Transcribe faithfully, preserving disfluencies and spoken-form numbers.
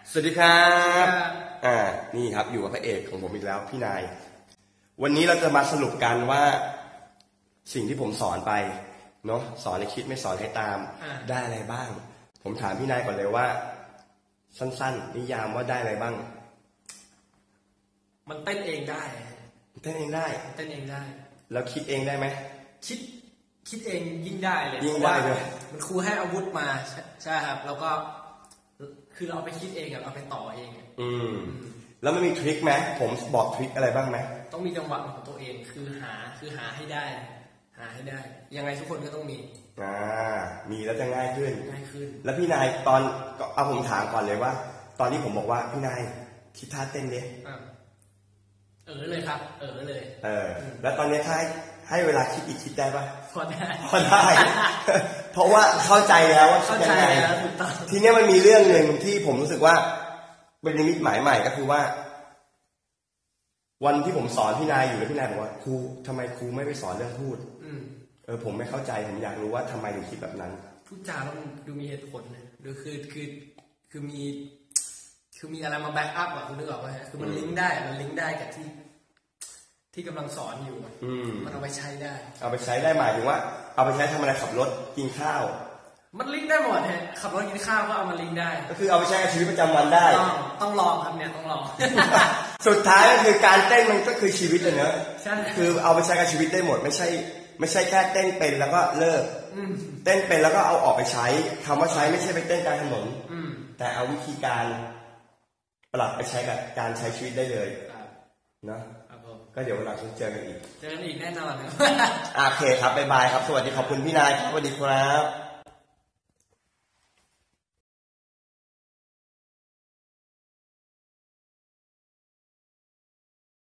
สวัสดีครับอ่านี่ครับอยู่กับพระเอกของผมอีกแล้วพี่นายวันนี้เราจะมาสรุปกันว่าสิ่งที่ผมสอนไปเนาะสอนให้คิดไม่สอนให้ตามได้อะไรบ้างผมถามพี่นายก่อนเลยว่าสั้นๆนิยามว่าได้อะไรบ้างมันเต้นเองได้เต้นเองได้เต้นเองได้แล้วคิดเองได้ไหมคิดคิดเองยิ่งได้เลยยิ่งได้เลยมันครูให้อาวุธมาใช่ครับแล้วก็คือเราไปคิดเองอะเราไปต่อเองอืมแล้วมันมีทริคไหมผมบอกทริคอะไรบ้างไหมต้องมีจังหวะของตัวเองคือหาคือหาให้ได้หาให้ได้ยังไงทุกคนก็ต้องมีอ่ามีแล้วจะง่ายขึ้นง่ายขึ้นแล้วพี่นายตอนเอาผมถามก่อนเลยว่าตอนที่ผมบอกว่าพี่นายคิดท่าเต้นดิเออเลยครับเออเลยเออแล้วตอนนี้ถ้าให้เวลาคิดอีกคิดได้ปะพอได้พอได้เพราะว่าเข้าใจแล้วว่าเข้าใจแล้วถูกต้องทีนี้มันมีเรื่องหนึ่งที่ผมรู้สึกว่าเป็นนิมิตหมายใหม่ก็คือว่าวันที่ผมสอนพี่นายอยู่แล้วพี่นายบอกว่าครูทำไมครูไม่ไปสอนเรื่องพูดเออผมไม่เข้าใจผมอยากรู้ว่าทำไมถึงคิดแบบนั้นพูดจาต้องดูมีเหตุผลนะดูคือคือคือมีคือมีอะไรมาแบ็กอัพอะคุณนึกออกไหมคือมันลิงก์ได้มันลิงก์ได้กับที่ที่กำลังสอนอยู่มันเอาไปใช้ได้เอาไปใช้ได้หมายถึงว่าเอาไปใช้ทำอะไรขับรถกินข้าวมันลิงก์ได้หมดฮะขับรถกินข้าวก็เอามาลิงก์ได้ก็คือเอาไปใช้ในชีวิตประจำวันได้ต้องต้องลองครับเนี่ยต้องลองสุดท้ายก็คือการเต้นมันก็คือชีวิตเลยเนอะใช่คือเอาไปใช้กับชีวิตได้หมดไม่ใช่ไม่ใช่แค่เต้นเป็นแล้วก็เลิกเต้นเป็นแล้วก็เอาออกไปใช้คำว่าใช้ไม่ใช่ไปเต้นกลางถนนแต่เอาวิธีการปรับไปใช้กับการใช้ชีวิตได้เลยเนาะก็เดี๋ยวเราเจอกันอีกเจอกันอีกแน่นอนโอเคครับบ๊ายบายครับสวัสดีขอบคุณพี่นายสวัสดีครับ